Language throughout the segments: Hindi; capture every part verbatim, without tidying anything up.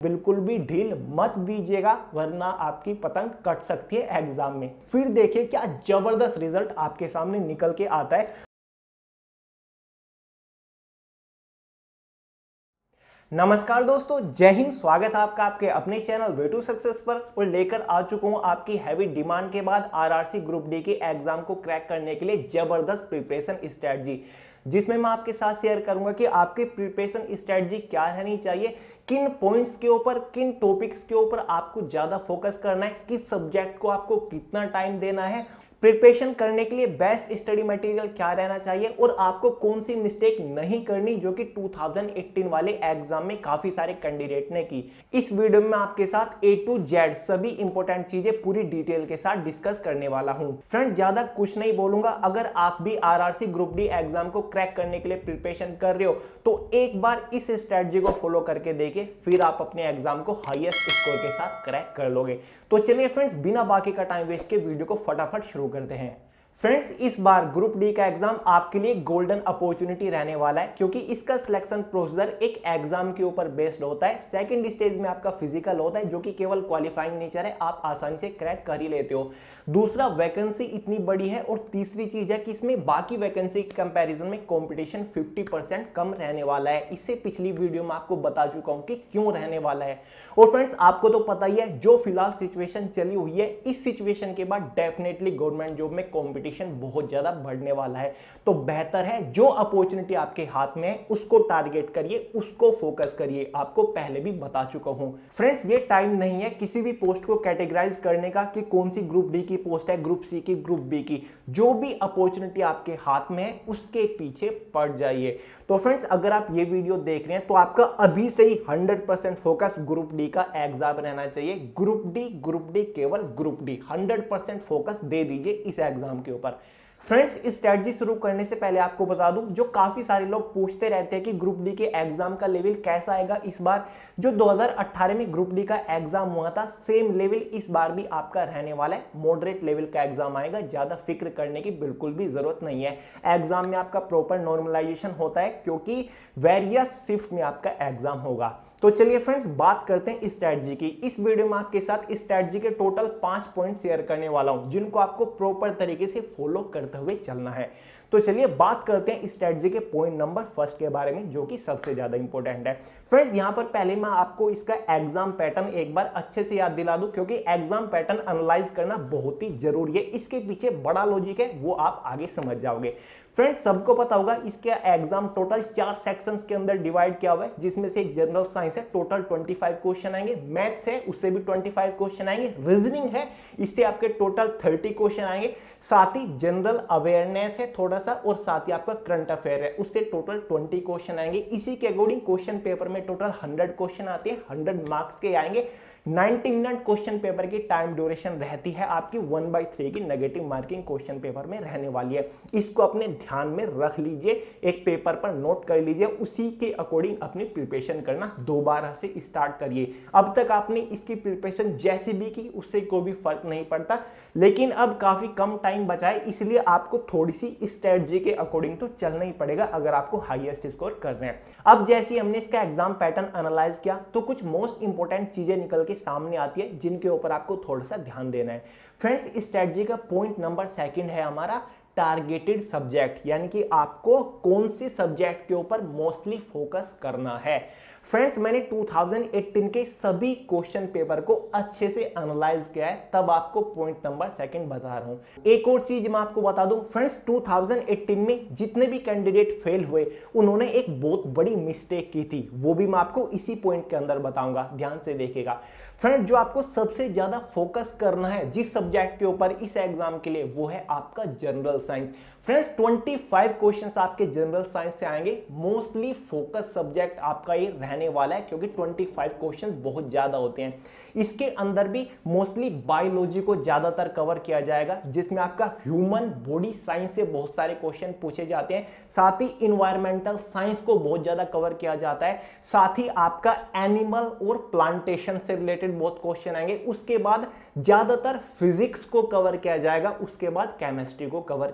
बिल्कुल भी ढील मत दीजिएगा, वरना आपकी पतंग कट सकती है एग्जाम में। फिर देखिए क्या जबरदस्त रिजल्ट आपके सामने निकल के आता है। नमस्कार दोस्तों, जय हिंद। स्वागत है आपका आपके अपने चैनल वे टू सक्सेस पर। और लेकर आ चुका हूं आपकी हैवी डिमांड के बाद आरआरसी ग्रुप डी के एग्जाम को क्रैक करने के लिए जबरदस्त प्रिपरेशन स्ट्रेटजी, जिसमें मैं आपके साथ शेयर करूंगा कि आपके प्रिपरेशन स्ट्रेटजी क्या रहनी चाहिए, किन पॉइंट्स के ऊपर, किन टॉपिक्स के ऊपर आपको ज्यादा फोकस करना है, किस सब्जेक्ट को आपको कितना टाइम देना है, प्रिपरेशन करने के लिए बेस्ट स्टडी मटेरियल क्या रहना चाहिए और आपको कौन सी मिस्टेक नहीं करनी, जो कि दो हज़ार अठारह वाले एग्जाम में काफी सारे कैंडिडेट ने की। इस वीडियो में आपके साथ ए टू जेड सभी इंपॉर्टेंट चीजें पूरी डिटेल के साथ डिस्कस करने वाला हूं। फ्रेंड, ज्यादा कुछ नहीं बोलूंगा। अगर आप भी आरआरसी ग्रुप डी एग्जाम को क्रैक करने के लिए प्रिपरेशन कर रहे हो तो एक बार इस स्ट्रेटजी को फॉलो करके देखिए, फिर आप अपने एग्जाम को हाईएस्ट स्कोर के साथ क्रैक कर लोगे। तो चलिए फ्रेंड्स, बिना बाकी का टाइम वेस्ट के वीडियो को फटाफट शुरू करते हैं। फ्रेंड्स, इस बार ग्रुप डी का एग्जाम आपके लिए गोल्डन अपॉर्चुनिटी रहने वाला है, क्योंकि इसका सिलेक्शन प्रोसीजर एक एग्जाम के ऊपर बेस्ड होता है। सेकंड स्टेज में आपका फिजिकल होता है, जो कि केवल क्वालिफाइंग नेचर है, आप आसानी से क्रैक कर ही लेते हो। दूसरा, वैकेंसी इतनी बड़ी है। और तीसरी चीज है कि इसमें बाकी वैकेंसी के कंपैरिजन में कंपटीशन पचास परसेंट कम रहने वाला है। इससे पिछली वीडियो में आपको बता चुका हूं कि क्यों रहने वाला है। और फ्रेंड्स, आपको तो पता ही है, जो फिलहाल सिचुएशन चली हुई है, इस सिचुएशन के बाद डेफिनेटली गवर्नमेंट जॉब में कॉम्पिटिशन बहुत ज्यादा बढ़ने वाला है। तो बेहतर है जो अपॉर्चुनिटी आपके हाथ में है उसको टारगेट करिए, उसको फोकस करिए। आपको पहले भी बता चुका हूं। फ्रेंड्स, ये टाइम नहीं है किसी भी पोस्ट को कैटेगराइज करने का कि कौन सी ग्रुप डी की पोस्ट है, ग्रुप सी की, ग्रुप बी की। जो भी अपॉर्चुनिटी आपके हाथ में है उसके पीछे पड़ जाइए। तो फ्रेंड्स, अगर आप ये वीडियो देख रहे हैं तो आपका अभी से ही hundred percent focus group D का एग्जाम रहना चाहिए। ग्रुप डी, ग्रुप डी, केवल group D, hundred percent focus दे दीजिए इस एग्जाम के ऊपर। फ्रेंड्स, स्ट्रेटजी शुरू करने से पहले आपको बता दूं, जो काफी सारे लोग पूछते रहते हैं कि ग्रुप डी के एग्जाम का लेवल कैसा आएगा इस बार। जो दो हज़ार अठारह में ग्रुप डी का एग्जाम हुआ था, सेम लेवल इस बार भी आपका रहने वाला है। मॉडरेट लेवल का एग्जाम आएगा, ज्यादा फिक्र करने की बिल्कुल भी जरूरत नहीं है। एग्जाम में आपका प्रॉपर नॉर्मलाइजेशन होता है, क्योंकि वेरियस शिफ्ट में आपका एग्जाम होगा। तो चलिए फ्रेंड्स, बात करते हैं स्ट्रेटजी की। इस वीडियो में आपके साथ स्ट्रेटजी के टोटल पांच पॉइंट शेयर करने वाला हूं, जिनको आपको प्रॉपर तरीके से फॉलो करते हुए चलना है। तो चलिए बात करते हैं स्ट्रेटजी के पॉइंट नंबर फर्स्ट के बारे में, जो कि सबसे ज्यादा इंपॉर्टेंट है। फ्रेंड्स, यहां पर पहले मैं आपको इसका एग्जाम पैटर्न एक बार अच्छे से याद दिला दूं, क्योंकि एग्जाम पैटर्न एनालाइज करना बहुत ही जरूरी है। इसके पीछे बड़ा लॉजिक है, वो आप आगे समझ जाओगे। फ्रेंड्स, सबको पता होगा इसके एग्जाम टोटल चार सेक्शंस के अंदर डिवाइड किया हुआ है, जिसमें से जनरल साइंस है, टोटल पच्चीस क्वेश्चन आएंगे। मैथ्स है, उससे भी पच्चीस क्वेश्चन आएंगे। रीजनिंग है, इससे आपके टोटल तीस क्वेश्चन आएंगे। साथ ही जनरल अवेयरनेस है थोड़ा सा, और साथ ही आपका करंट अफेयर है, उससे टोटल बीस क्वेश्चन आएंगे। इसी के अकॉर्डिंग क्वेश्चन पेपर में टोटल सौ क्वेश्चन आते हैं, सौ मार्क्स के आएंगे। नब्बे मिनट क्वेश्चन पेपर की टाइम ड्यूरेशन रहती है आपकी। वन बाई थ्री की नेगेटिव मार्किंग क्वेश्चन पेपर में रहने वाली है। इसको अपने ध्यान में रख लीजिए, एक पेपर पर नोट कर लीजिए, उसी के अकॉर्डिंग अपनी प्रिपरेशन करना दोबारा से स्टार्ट करिए। अब तक आपने इसकी प्रिपरेशन जैसी भी की, उससे कोई भी फर्क नहीं पड़ता, लेकिन अब काफी कम टाइम बचा है, इसलिए आपको थोड़ी सी स्ट्रेटजी के अकॉर्डिंग तो चलना ही पड़ेगा अगर आपको हाईएस्ट स्कोर करना है। अब जैसे हमने इसका एग्जाम पैटर्न एनालाइज किया, तो कुछ मोस्ट इंपोर्टेंट चीजें निकल के सामने आती है, जिनके ऊपर आपको थोड़ा सा ध्यान देना है। फ्रेंड्स, स्ट्रेटजी का पॉइंट नंबर सेकंड है हमारा टारगेटेड सब्जेक्ट, यानी कि आपको कौन से सब्जेक्ट के ऊपर मोस्टली फोकस करना है। फ्रेंड्स, मैंने दो हज़ार अठारह के सभी क्वेश्चन पेपर को अच्छे से एनालाइज किया है, तब आपको पॉइंट नंबर सेकंड बता रहा हूं। एक और चीज मैं आपको बता दूं, फ्रेंड्स, दो हज़ार अठारह में जितने भी कैंडिडेट फेल हुए, उन्होंने एक बहुत बड़ी मिस्टेक की थी, वो भी मैं आपको इसी पॉइंट के अंदर बताऊंगा, ध्यान से देखिएगा। फ्रेंड्स, जो आपको सबसे ज्यादा फोकस करना है जिस सब्जेक्ट के ऊपर इस एग्जाम के लिए, वो है आपका जनरल साइंस। फ्रेंड्स, पच्चीस क्वेश्चंस आपके जनरल साइंस से आएंगे। मोस्टली फोकस सब्जेक्ट आपका ये रहने वाला है, क्योंकि पच्चीस क्वेश्चंस बहुत ज्यादा होते हैं। इसके अंदर भी मोस्टली बायोलॉजी को ज्यादातर कवर किया जाएगा, जिसमें आपका ह्यूमन बॉडी साइंस से बहुत सारे क्वेश्चन पूछे जाते हैं। साथ ही इन्वायरमेंटल साइंस को बहुत ज्यादा कवर किया जाता है। साथ ही आपका एनिमल और प्लांटेशन से रिलेटेड बहुत क्वेश्चन आएंगे। उसके बाद ज्यादातर फिजिक्स को कवर किया जाएगा, उसके बाद केमिस्ट्री को कवर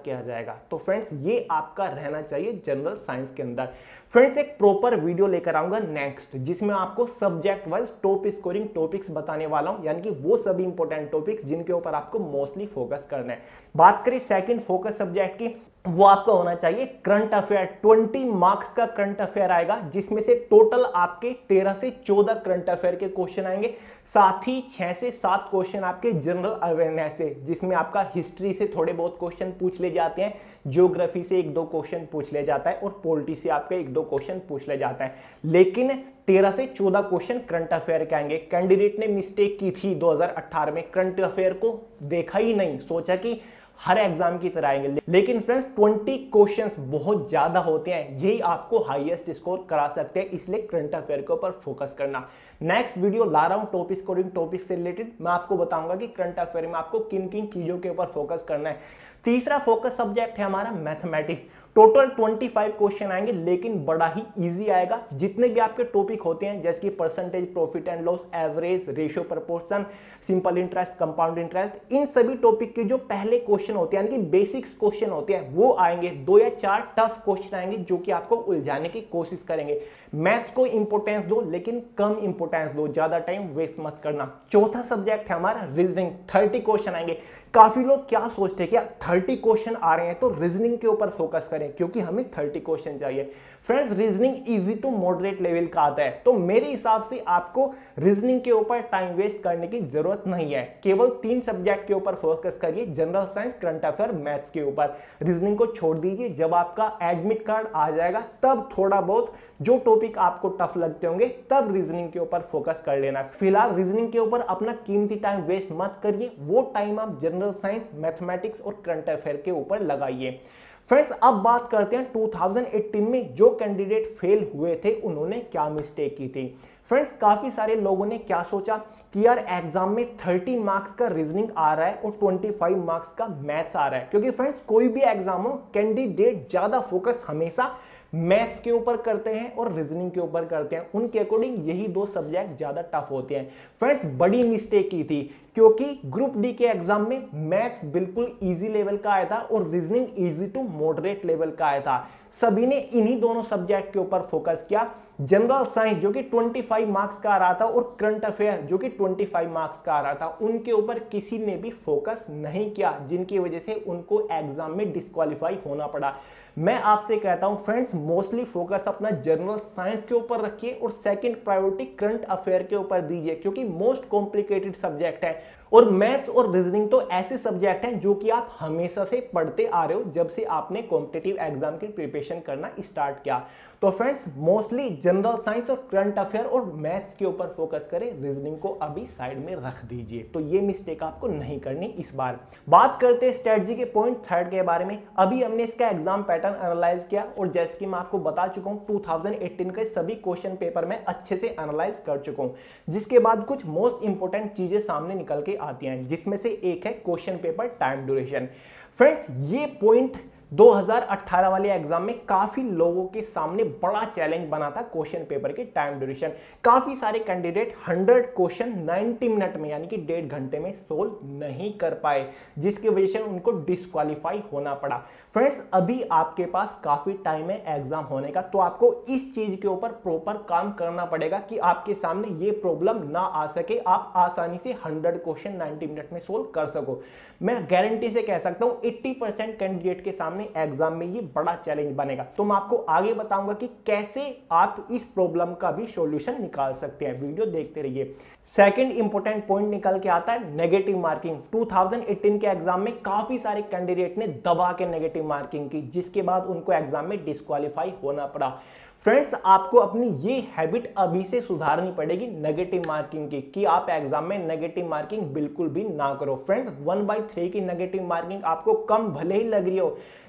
किया जाएगा। तो फ्रेंड्स ये आपका रहना चाहिए जनरल साइंस के अंदर। फ्रेंड्स एक प्रॉपर वीडियो लेकर आऊंगा नेक्स्ट, जिसमें आपको subject wise top scoring topics बताने वाला हूं, यानी कि वो सभी इंपॉर्टेंट टॉपिक्स जिनके ऊपर आपको मोस्टली फोकस करना है। बात करें सेकंड फोकस सब्जेक्ट की, वो आपका होना चाहिए करंट अफेयर। ट्वेंटी मार्क्स का करंट अफेयर आएगा, जिसमें से टोटल आपके तेरह से चौदह करंट अफेयर के क्वेश्चन आएंगे, साथ ही छह से सात क्वेश्चन आपके जनरल अवेयरनेस से, जिसमें आपका हिस्ट्री से थोड़े बहुत क्वेश्चन पूछ ले जाते हैं, ज्योग्राफी से एक दो क्वेश्चन पूछ ले जाता है और पॉलिटी से आपके एक दो क्वेश्चन पूछ ले जाता है। लेकिन तेरह से चौदह क्वेश्चन करंट अफेयर के आएंगे। कैंडिडेट ने मिस्टेक की थी दो हज़ार अठारह में, करंट अफेयर को देखा ही नहीं, सोचा कि हर एग्जाम की तरह आएंगे, लेकिन फ्रेंड्स बीस क्वेश्चंस बहुत ज्यादा होते हैं, यही आपको हाईएस्ट स्कोर करा सकते हैं, इसलिए करंट अफेयर के ऊपर फोकस करना। नेक्स्ट वीडियो ला रहा हूं टॉप स्कोरिंग टॉपिक से रिलेटेड, मैं आपको बताऊंगा कि करंट अफेयर में आपको किन किन चीजों के ऊपर फोकस करना है। तीसरा फोकस सब्जेक्ट है हमारा मैथमेटिक्स। टोटल पच्चीस क्वेश्चन आएंगे, लेकिन बड़ा ही इजी आएगा। जितने भी आपके टॉपिक होते हैं जैसे कि percentage, profit and loss, average, ratio proportion, simple interest, compound interest, इन सभी टॉपिक के जो पहले क्वेश्चन होते हैं, यानी कि बेसिक्स क्वेश्चन होते हैं, वो आएंगे। दो या चार टफ क्वेश्चन आएंगे जो कि आपको उलझाने की कोशिश करेंगे। मैथ्स को इंपोर्टेंस दो, लेकिन कम इंपोर्टेंस दो, ज्यादा टाइम वेस्ट मत करना। चौथा सब्जेक्ट है हमारा रीजनिंग। तीस क्वेश्चन आएंगे। काफी लोग क्या सोचते हैं कि तीस क्वेश्चन आ रहे हैं तो रीजनिंग के ऊपर फोकस करें, क्योंकि हमें तीस क्वेश्चन चाहिए। Friends reasoning easy to moderate level का आता है, तो मेरे हिसाब से आपको रीजनिंग के ऊपर टाइम वेस्ट करने की जरूरत नहीं है। केवल तीन सब्जेक्ट के ऊपर फोकस करिए, general science, current affair, maths के ऊपर। रीजनिंग को छोड़ दीजिए, जब आपका एडमिट कार्ड आ जाएगा तब थोड़ा बहुत जो टॉपिक आपको टफ लगते होंगे तब रीजनिंग के ऊपर फोकस कर लेना। फिलहाल रीजनिंग के ऊपर अपना कीमती टाइम वेस्ट मत करिए, वो टाइम आप जनरल साइंस, मैथमेटिक्स और करंट अफेयर के ऊपर लगाइए। फ्रेंड्स अब बात करते हैं दो हज़ार अठारह में जो कैंडिडेट फेल हुए थे उन्होंने क्या मिस्टेक की थी। फ्रेंड्स काफी सारे लोगों ने क्या सोचा कि यार एग्जाम में तीस मार्क्स का रीजनिंग आ रहा है और पच्चीस मार्क्स का मैथ्स आ रहा है, क्योंकि फ्रेंड्स कोई भी एग्जाम हो कैंडिडेट ज्यादा फोकस हमेशा मैथ्स के ऊपर करते हैं और रीजनिंग के ऊपर करते हैं, उनके अकॉर्डिंग यही दो सब्जेक्ट ज्यादा टफ होते हैं। फ्रेंड्स बड़ी मिस्टेक की थी, क्योंकि ग्रुप डी के एग्जाम में मैथ्स बिल्कुल इजी लेवल का आया था और reasoning easy to moderate level का आया था। सभी ने इन्हीं दोनों सब्जेक्ट के ऊपर फोकस किया। जनरल साइंस जो कि पच्चीस मार्क्स का आ रहा था और करंट अफेयर जो कि पच्चीस मार्क्स का आ रहा था, उनके ऊपर किसी ने भी फोकस नहीं किया, जिनकी वजह से उनको एग्जाम में डिस्क्वालीफाई होना पड़ा। मैं आपसे कहता हूं फ्रेंड्स मोस्टली फोकस अपना जनरल साइंस के ऊपर रखिए और सेकंड प्रायोरिटी करंट अफेयर के ऊपर दीजिए, क्योंकि मोस्ट कॉम्प्लिकेटेड सब्जेक्ट है। और मैथ्स और रीजनिंग तो ऐसे सब्जेक्ट हैं जो कि आप हमेशा से पढ़ते आ रहे हो जब से आपने कॉम्पिटिटिव एग्जाम की प्रिपरेशन करना स्टार्ट किया। तो फ्रेंड्स मोस्टली जनरल साइंस और करंट अफेयर और मैथ्स के ऊपर फोकस करें, रीजनिंग को अभी साइड में रख दीजिए। तो ये मिस्टेक आपको नहीं करनी इस बार। बात करते हैं स्ट्रेटजी के पॉइंट थर्ड के बारे में। अभी हमने इसका एग्जाम पैटर्न एनालाइज किया और जैसे कि मैं आपको बता चुका हूं दो हज़ार अठारह के सभी क्वेश्चन पेपर में अच्छे से एनालाइज कर चुका हूं, जिसके बाद कुछ मोस्ट इंपोर्टेंट चीजें सामने निकल के आती हैं, जिसमें से एक है question paper time duration. Friends ये पॉइंट दो हज़ार अठारह वाले एग्जाम में काफी लोगों के सामने बड़ा चैलेंज बना था, क्वेश्चन पेपर के टाइम ड्यूरेशन। काफी सारे कैंडिडेट सौ क्वेश्चन नब्बे मिनट में यानी कि डेढ़ घंटे में सोल्व नहीं कर पाए, जिसकी वजह से उनको डिस्क्वालीफाई होना पड़ा। फ्रेंड्स अभी आपके पास काफी टाइम है एग्जाम होने का, तो आपको इस चीज के ऊपर प्रॉपर काम करना पड़ेगा कि आपके सामने ये प्रॉब्लम ना आ सके, आप आसानी से सौ क्वेश्चन नब्बे मिनट में सोल्व कर सको। मैं गारंटी से कह सकता हूं अस्सी परसेंट कैंडिडेट के सामने एग्जाम में ये बड़ा चैलेंज बनेगा। तो मैं आपको आगे बताऊंगा कि कैसे आप इस प्रॉब्लम का भी सॉल्यूशन निकाल सकते हैं, वीडियो देखते रहिए। सेकंड इंपॉर्टेंट पॉइंट निकल के आता है नेगेटिव मार्किंग। दो हज़ार अठारह के एग्जाम में काफी सारे कैंडिडेट ने दबा के नेगेटिव मार्किंग की, जिसके बाद उनको एग्जाम में डिस्क्वालीफाई होना पड़ा। फ्रेंड्स आपको अपनी ये हैबिट अभी से सुधारनी पड़ेगी नेगेटिव मार्किंग की, कि आप एग्जाम में नेगेटिव मार्किंग बिल्कुल भी ना करो। फ्रेंड्स वन बाई थ्री की नेगेटिव मार्किंग आपको कम भले ही लग रही हो,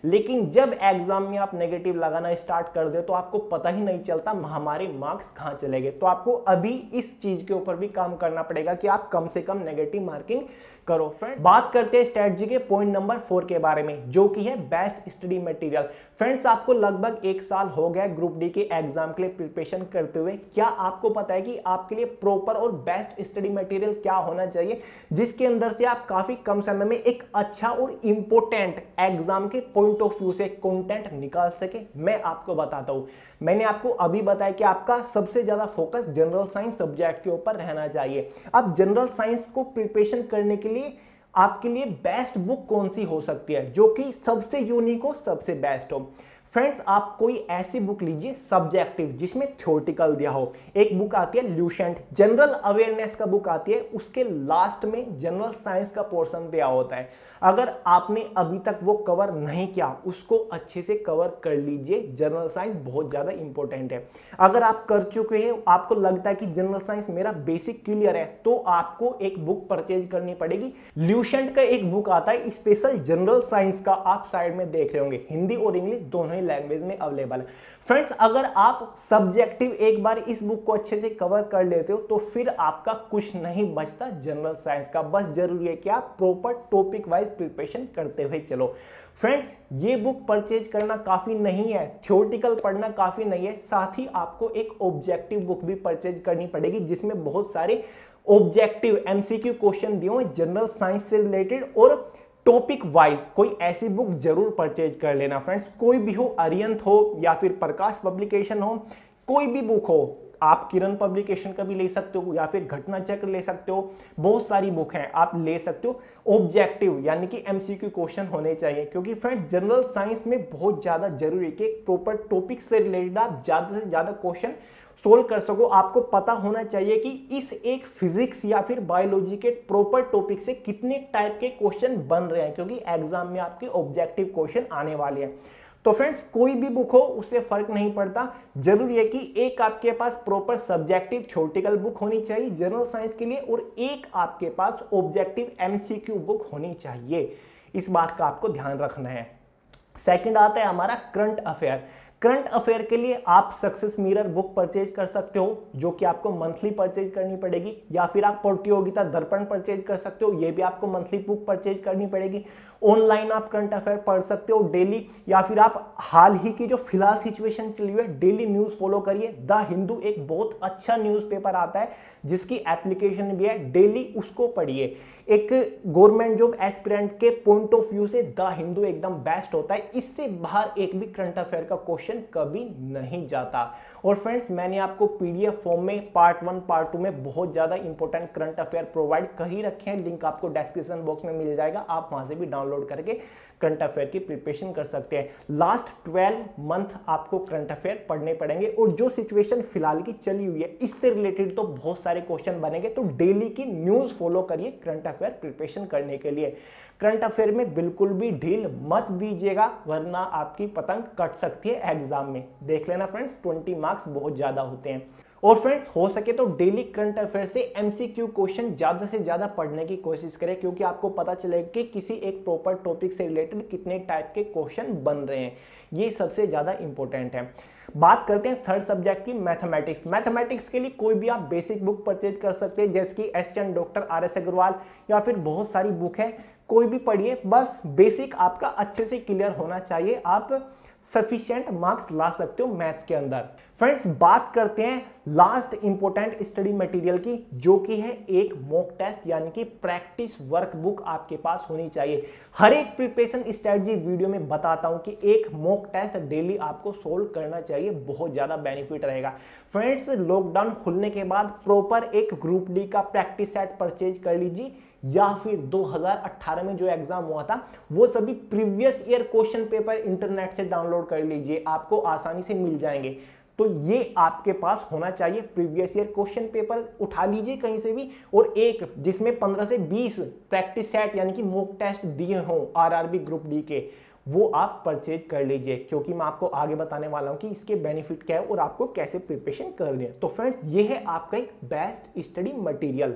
लेकिन जब एग्जाम में आप नेगेटिव लगाना स्टार्ट कर दे तो आपको पता ही नहीं चलता हमारे मार्क्स कहां चले गए। तो आपको अभी इस चीज के ऊपर भी काम करना पड़ेगा कि आप कम से कम नेगेटिव मार्किंग करो। फ्रेंड्स, बात करते हैं स्ट्रेटजी के पॉइंट नंबर फोर के बारे में, जो कि है बेस्ट स्टडी मटेरियल। फ्रेंड्स, आपको लगभग एक साल हो गया ग्रुप डी के एग्जाम के लिए प्रिपरेशन करते हुए। क्या आपको पता है कि आपके लिए प्रॉपर और बेस्ट स्टडी मटेरियल क्या होना चाहिए, जिसके अंदर से आप काफी कम समय में एक अच्छा और इंपॉर्टेंट एग्जाम के पॉइंट ऑफ व्यू से कंटेंट निकाल सके? मैं आपको बताता हूं। मैंने आपको अभी बताया कि आपका सबसे ज्यादा फोकस जनरल साइंस सब्जेक्ट के ऊपर रहना चाहिए। अब जनरल साइंस को प्रिपरेशन करने के लिए आपके लिए बेस्ट बुक कौन सी हो सकती है, जो कि सबसे यूनिक हो, सबसे बेस्ट हो? फ्रेंड्स, आप कोई ऐसी बुक लीजिए सब्जेक्टिव जिसमें थ्योरेटिकल दिया हो। एक बुक आती है ल्यूसेंट, जनरल अवेयरनेस का बुक आती है, उसके लास्ट में जनरल साइंस का पोर्शन दिया होता है। अगर आपने अभी तक वो कवर नहीं किया, उसको अच्छे से कवर कर ल्यूजिए। जनरल साइंस बहुत ज्यादा इंपॉर्टेंट है। अगर आप कर चुके हैं, आपको लगता है कि जनरल साइंस मेरा बेसिक क्लियर है, तो आपको एक बुक परचेज करनी पड़ेगी। ल्यूसेंट का एक बुक आता है स्पेशल जनरल साइंस का, आप साइड में देख रहे होंगे, हिंदी और इंग्लिश दोनों लैंग्वेज में अवेलेबल है। फ्रेंड्स, अगर आप सब्जेक्टिव एक बार इस बुक को अच्छे से कवर कर लेते हो तो फिर आपका कुछ नहीं बचता जनरल साइंस का। बस जरूरी है कि आप प्रॉपर टॉपिक वाइज प्रिपरेशन करते हुए चलो। फ्रेंड्स, ये बुक परचेज करना काफी नहीं है, थ्योरेटिकल पढ़ना काफी नहीं है, साथ ही आपको एक ऑब्जेक्टिव बुक भी परचेज करनी पड़ेगी, जिसमें बहुत सारे ऑब्जेक्टिव एमसीक्यू क्वेश्चन दिए हुए जनरल साइंस से रिलेटेड और टॉपिक वाइज। कोई ऐसी बुक जरूर परचेज कर लेना फ्रेंड्स, कोई भी हो, अरिहंत हो या फिर प्रकाश पब्लिकेशन हो, कोई भी बुक हो। आप किरण पब्लिकेशन का भी ले सकते हो या फिर घटना चक्र ले सकते हो, बहुत सारी बुक हैं, आप ले सकते हो। ऑब्जेक्टिव यानी कि एमसीक्यू क्वेश्चन होने चाहिए, क्योंकि फ्रेंड जनरल साइंस में बहुत ज्यादा जरूरी है कि एक प्रॉपर टॉपिक से रिलेटेड आप ज्यादा से ज्यादा क्वेश्चन सोल्व कर सको। आपको पता होना चाहिए कि इस एक फिजिक्स या फिर बायोलॉजी के प्रॉपर टॉपिक से कितने टाइप के क्वेश्चन बन रहे हैं, क्योंकि एग्जाम में आपके ऑब्जेक्टिव क्वेश्चन आने वाले हैं। तो फ्रेंड्स, कोई भी बुक हो उससे फर्क नहीं पड़ता, जरूरी है कि एक आपके पास प्रॉपर सब्जेक्टिव थ्योरेटिकल बुक होनी चाहिए जनरल साइंस के लिए, और एक आपके पास ऑब्जेक्टिव एमसीक्यू बुक होनी चाहिए। इस बात का आपको ध्यान रखना है। सेकंड आता है हमारा करंट अफेयर। करंट अफेयर के लिए आप सक्सेस मिरर बुक परचेज कर सकते हो, जो कि आपको मंथली परचेज करनी पड़ेगी, या फिर आप प्रतियोगिता दर्पण परचेज कर सकते हो, ये भी आपको मंथली बुक परचेज करनी पड़ेगी। ऑनलाइन आप करंट अफेयर पढ़ सकते हो डेली, या फिर आप हाल ही की जो फिलहाल सिचुएशन चली हुई है डेली न्यूज फॉलो करिए। द हिंदू एक बहुत अच्छा न्यूज़पेपर आता है जिसकी एप्लीकेशन भी है, डेली उसको पढ़िए। एक गवर्नमेंट जॉब एस्पिरेंट के पॉइंट ऑफ व्यू से द हिंदू एकदम बेस्ट होता है, इससे बाहर एक भी करंट अफेयर का क्वेश्चन कभी नहीं जाता। और फ्रेंड्स, मैंने आपको पीडीएफ फॉर्म में पार्ट वन पार्ट टू में बहुत ज्यादा इंपॉर्टेंट करंट अफेयर प्रोवाइड कर ही रखे हैं, लिंक आपको डिस्क्रिप्शन बॉक्स में मिल जाएगा, आप वहां से भी डाउनलोड करके करंट अफेयर की प्रिपरेशन कर सकते हैं। लास्ट ट्वेल्व मंथ आपको करंट अफेयर पढ़ने पड़ेंगे, और जो सिचुएशन फिलहाल की चली हुई है इससे रिलेटेड तो बहुत सारे क्वेश्चन बनेंगे, तो डेली की न्यूज फॉलो करिए करंट अफेयर प्रिपरेशन करने के लिए। करंट अफेयर में बिल्कुल भी ढील मत दीजिएगा, वरना आपकी पतंग कट सकती है एग्जाम में। देख लेना फ्रेंड्स, ट्वेंटी मार्क्स बहुत ज्यादा होते हैं। और फ्रेंड्स, हो सके तो डेली करंट अफेयर से एमसीक्यू क्वेश्चन ज्यादा से ज्यादा पढ़ने की कोशिश करें, क्योंकि आपको पता चलेगा कि किसी एक प्रॉपर टॉपिक से रिलेटेड कितने टाइप के क्वेश्चन बन रहे हैं, ये सबसे ज्यादा इंपॉर्टेंट है। बात करते हैं थर्ड सब्जेक्ट की, मैथमेटिक्स। मैथमेटिक्स के लिए कोई भी आप बेसिक बुक परचेज कर सकते हैं, जैसे कि assistant doctor R S Agarwal, या फिर बहुत सारी बुक है, कोई भी पढ़िए, बस बेसिक आपका अच्छे से क्लियर होना चाहिए, आप सफिशिएंट मार्क्स ला सकते हो मैथ्स के अंदर। फ्रेंड्स, बात करते हैं लास्ट इंपॉर्टेंट स्टडी मटेरियल की, जो कि है एक मॉक टेस्ट यानी कि प्रैक्टिस वर्क बुक आपके पास होनी चाहिए। हर एक प्रिपरेशन स्ट्रेटजी वीडियो में बताता हूं कि एक मॉक टेस्ट डेली आपको सोल्व करना चाहिए, बहुत ज्यादा बेनिफिट रहेगा। फ्रेंड्स, लॉकडाउन खुलने के बाद प्रॉपर एक ग्रुप डी का प्रैक्टिस सेट परचेज कर लीजिए, या फिर दो हज़ार अठारह में जो एग्जाम हुआ था वो सभी previous year question paper internet से डाउनलोड कर लीजिए, आपको आसानी से मिल जाएंगे। तो ये आपके पास होना चाहिए, प्रीवियस ईयर क्वेश्चन पेपर उठा लीजिए कहीं से भी, और एक जिसमें पंद्रह से बीस प्रैक्टिस सेट यानी कि मॉक टेस्ट दिए हों आरआरबी ग्रुप डी के, वो आप परचेज कर लीजिए, क्योंकि मैं आपको आगे बताने वाला हूं कि इसके बेनिफिट क्या है और आपको कैसे प्रिपरेशन करनी है। तो फ्रेंड्स, ये है आपका एक best study material.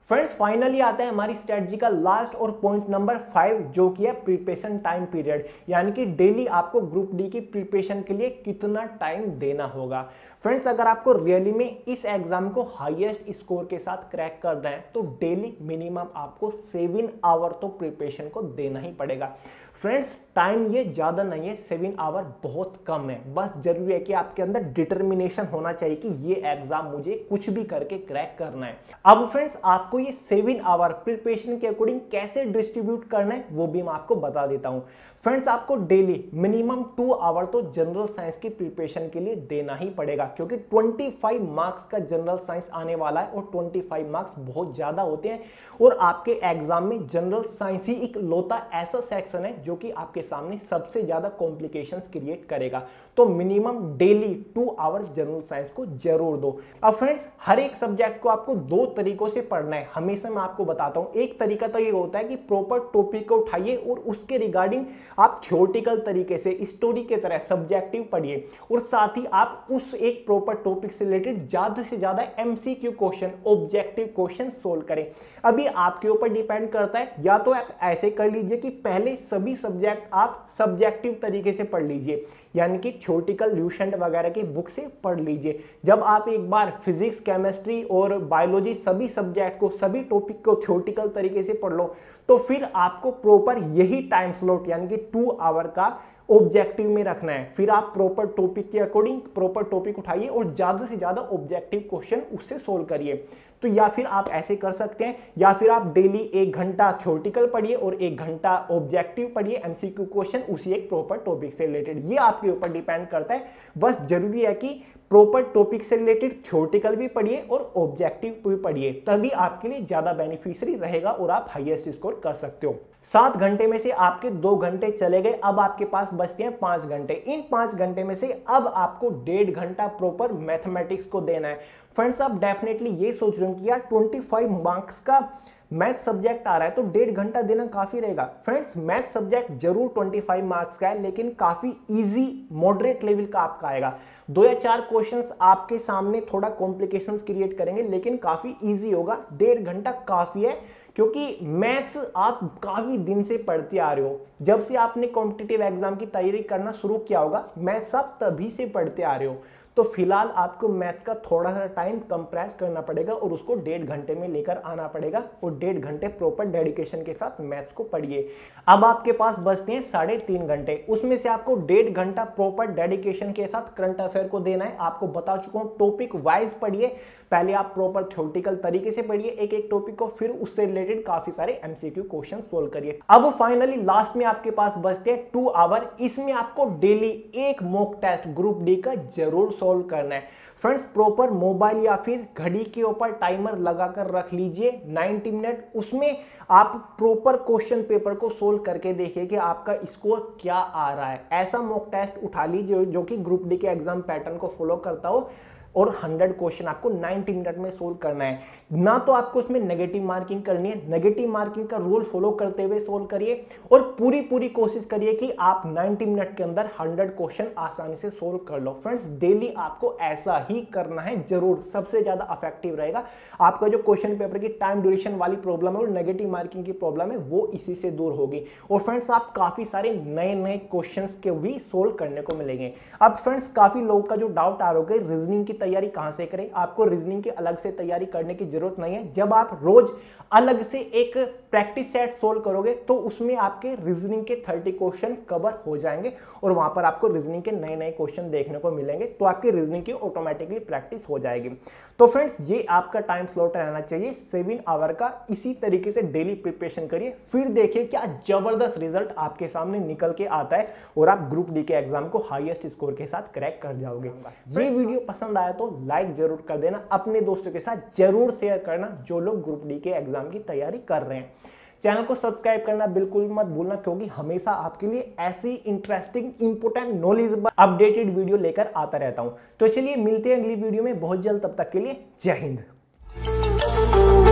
Friends finally आता है हमारी स्ट्रेटजी का लास्ट और पॉइंट नंबर फाइव, जो कि है प्रिपरेशन टाइम पीरियड, यानी कि डेली आपको ग्रुप डी की प्रिपरेशन के लिए कितना टाइम देना होगा। फ्रेंड्स अगर आपको रियली में इस एग्जाम को हाईएस्ट स्कोर के साथ क्रैक करना है तो डेली मिनिमम आपको सेवन आवर तो प्रिपरेशन को देना ही पड़ेगा। फ्रेंड्स टाइम ये ज्यादा नहीं है, सेवन आवर बहुत कम है, बस जरूरी है कि आपके अंदर डिटर्मिनेशन होना चाहिए कि ये एग्जाम मुझे कुछ भी करके क्रैक करना है। अब फ्रेंड्स आपको ये सेवन आवर प्रिपरेशन के अकॉर्डिंग कैसे डिस्ट्रीब्यूट करना है वो भी मैं आपको बता देता हूं। फ्रेंड्स आपको डेली मिनिमम टू आवर तो जनरल साइंस की प्रिपरेशन के लिए देना ही पड़ेगा, क्योंकि पच्चीस मार्क्स का जनरल साइंस आने वाला है और पच्चीस मार्क्स बहुत ज्यादा होते हैं और आपके एग्जाम में जनरल साइंस ही एक लौता ऐसा सेक्शन है जो कि आपके सामने सबसे ज्यादा कॉम्प्लिकेशंस क्रिएट करेगा। तो minimum daily two hours general science को जरूर दो। अब फ्रेंड्स हर एक सब्जेक्ट को आपको दो तरीकों से पढ़ना है, हमेशा मैं आपको बताता हूं। एक तरीका तो ये होता है कि प्रॉपर टॉपिक को उठाइए और उसके रिगार्डिंग आप थ्योरेटिकल तरीके से स्टोरी के तरह सब्जेक्टिव पढ़िए और साथ ही आप उस एक प्रॉपर टॉपिक से रिलेटेड ज्यादा से ज्यादा MCQ question, objective question solve करें। अभी आपके ऊपर डिपेंड करता है, या तो आप ऐसे कर लीजिए कि पहले सभी सब्जेक्ट आप सब्जेक्टिव तरीके से पढ़ लीजिए, यानी कि थ्योरेटिकल ल्यूसेंट वगैरह की बुक से पढ़ लीजिए। जब आप एक बार फिजिक्स, केमिस्ट्री और बायोलॉजी सभी सब्जेक्ट को, सभी टॉपिक को थ्योरेटिकल तरीके से पढ़ लो, तो फिर आपको प्रॉपर यही टाइम स्लॉट यानी कि टू आवर का ऑब्जेक्टिव में रखना है। फिर आप प्रॉपर टॉपिक के अकॉर्डिंग प्रॉपर टॉपिक उठाइए और ज्यादा से ज्यादा ऑब्जेक्टिव क्वेश्चन उससे सोल्व करिए। तो या फिर आप ऐसे कर सकते हैं, या फिर आप डेली एक घंटा थ्योरेटिकल पढ़िए और एक घंटा ऑब्जेक्टिव पढ़िए, एमसीक्यू क्वेश्चन उसी एक प्रॉपर टॉपिक से रिलेटेड। ये आपके ऊपर डिपेंड करता है, बस जरूरी है कि प्रॉपर टॉपिक से रिलेटेड थ्योरेटिकल भी पढ़िए और ऑब्जेक्टिव भी पढ़िए, तभी आपके लिए ज्यादा बेनिफिशियरी रहेगा और आप हाईएस्ट स्कोर कर सकते हो। सात घंटे में से आपके दो घंटे चले गए, अब आपके पास बचते हैं पांच घंटे। इन पांच घंटे में से अब आपको डेढ़ घंटा प्रॉपर मैथमेटिक्स को देना है। फ्रेंड्स आप डेफिनेटली ये सोच रहे हो कि यार पच्चीस मार्क्स का मैथ सब्जेक्ट आ रहा है तो डेढ़ घंटा देना काफी रहेगा। फ्रेंड्स मैथ सब्जेक्ट जरूर पच्चीस मार्क्स का है, लेकिन काफी इजी मॉडरेट लेवल का आपका आएगा। दो या चार क्वेश्चंस आपके सामने थोड़ा कॉम्प्लिकेशंस क्रिएट करेंगे, लेकिन काफी इजी होगा। डेढ़ घंटा काफी है, क्योंकि मैथ्स आप काफी दिन से पढ़ते आ रहे हो। जब से आपने कॉम्पिटिटिव एग्जाम की तैयारी करना शुरू किया होगा, मैथ्स आप तभी से पढ़ते आ रहे हो। तो फिलहाल आपको मैथ्स का थोड़ा सा टाइम कंप्रेस करना पड़ेगा और उसको डेढ़ घंटे में लेकर आना पड़ेगा और डेढ़ घंटे प्रॉपर डेडिकेशन के साथ मैथ्स को पढ़िए। अब आपके पास बचते हैं साढ़े तीन घंटे, उसमें से आपको डेढ़ घंटा प्रॉपर डेडिकेशन के साथ करंट अफेयर को देना है। आपको बता चुका हूं, टॉपिक वाइज पढ़िए। पहले आप प्रॉपर थ्योरेटिकल तरीके से पढ़िए एक एक टॉपिक को, फिर उससे रिलेटेड काफी सारे एमसीक्यू क्वेश्चन सोल्व करिए। अब फाइनली लास्ट में आपके पास बचते हैं टू आवर। इसमें आपको डेली एक मॉक टेस्ट ग्रुप डी का जरूर सोल्व करना है। फ्रेंड्स प्रॉपर मोबाइल या फिर घड़ी के ऊपर टाइमर लगाकर रख लीजिए नब्बे मिनट। उसमें आप प्रॉपर क्वेश्चन पेपर को सोल्व करके देखिए कि आपका स्कोर क्या आ रहा है। ऐसा मॉक टेस्ट उठा लीजिए जो कि ग्रुप डी के एग्जाम पैटर्न को फॉलो करता हो और सौ क्वेश्चन आपको नब्बे मिनट में सोल्व करना है। ना तो आपको उसमें नेगेटिव मार्किंग करनी है, नेगेटिव मार्किंग का रूल फॉलो करते हुए सोल्व करिए और पूरी पूरी कोशिश करिए कि आप नब्बे मिनट के अंदर सौ क्वेश्चन आसानी से सोल्व कर लो। फ्रेंड्स डेली आपको ऐसा ही करना है, जरूर सबसे ज्यादा इफेक्टिव रहेगा। आपका जो क्वेश्चन पेपर की टाइम ड्यूरेशन वाली प्रॉब्लम है और नेगेटिव मार्किंग की प्रॉब्लम है वो इसी से दूर होगी। और फ्रेंड्स आप काफी सारे नए नए क्वेश्चन के भी सोल्व करने को मिलेंगे। अब फ्रेंड्स काफी लोगों का जो डाउट आ रहा है रीजनिंग की तैयारी कहां से करें। आपको रीजनिंग की अलग से तैयारी करने की जरूरत नहीं है। जब आप रोज अलग से एक प्रैक्टिस सेट सोल्व करोगे तो उसमें आपके रीजनिंग के तीस क्वेश्चन कवर हो जाएंगे और वहां पर आपको रीजनिंग के नए नए क्वेश्चन देखने को मिलेंगे, तो आपकी रीजनिंग की ऑटोमेटिकली प्रैक्टिस हो जाएगी। तो फ्रेंड्स ये आपका टाइम स्लॉट रहना चाहिए सेवन आवर का। इसी तरीके से डेली प्रिपरेशन करिए, फिर देखिए क्या जबरदस्त रिजल्ट आपके सामने निकल के आता है और आप ग्रुप डी के एग्जाम को हाईएस्ट स्कोर के साथ क्रैक कर जाओगे। ये वीडियो पसंद आया तो लाइक जरूर कर देना, अपने दोस्तों के साथ जरूर शेयर करना जो लोग ग्रुप डी के एग्जाम की तैयारी कर रहे हैं। चैनल को सब्सक्राइब करना बिल्कुल मत भूलना, क्योंकि हमेशा आपके लिए ऐसी interesting important knowledgeable updated video लेकर आता रहता हूं। तो चलिए मिलते हैं अगली वीडियो में बहुत जल्द, तब तक के लिए जय हिंद।